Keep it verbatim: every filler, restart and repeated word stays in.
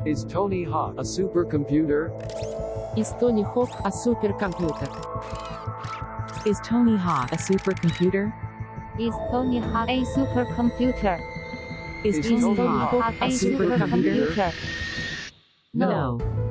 Is Tony Hawk a supercomputer? Is Tony Hawk a supercomputer? Is Tony Hawk a supercomputer? Is Tony Hawk a supercomputer? Is Is Tony Tony Hawk Hawk a supercomputer? No. No.